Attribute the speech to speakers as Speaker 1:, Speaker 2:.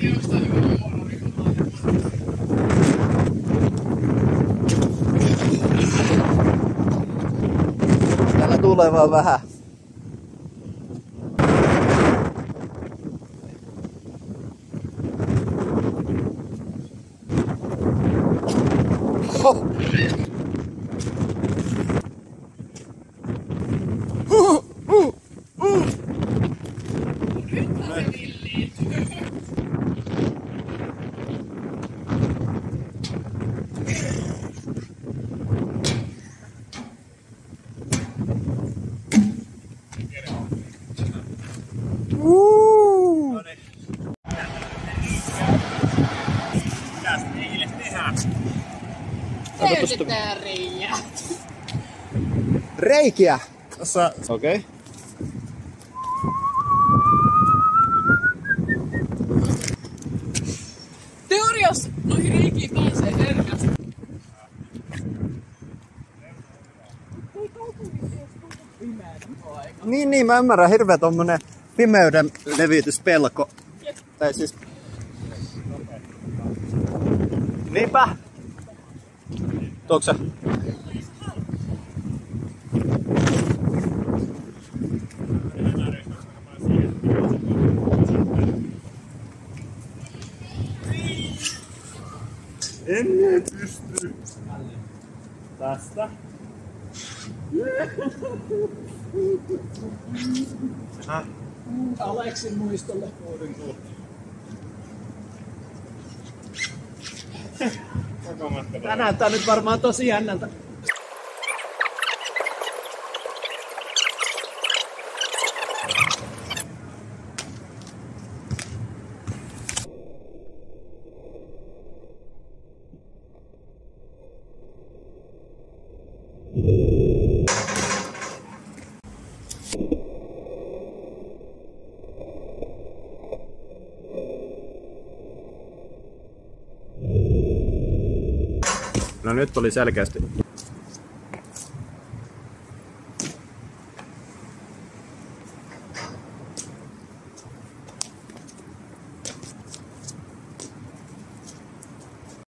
Speaker 1: Täällä tulee vaan vähän.
Speaker 2: Käytetään reikiä.
Speaker 1: Reikiä? Okei. Okay.
Speaker 2: Teoriassa noihin reikiin pääsee herkästi.
Speaker 1: Niin, mä ymmärrän. Hirveä tommonen pimeyden levityspelko. Tai siis... Niinpä! Tuoksä?
Speaker 3: En pysty. Tästä.
Speaker 2: Aleksin muistolle. Tää näyttää nyt varmaan tosi jännältä.
Speaker 1: No nyt oli selkeästi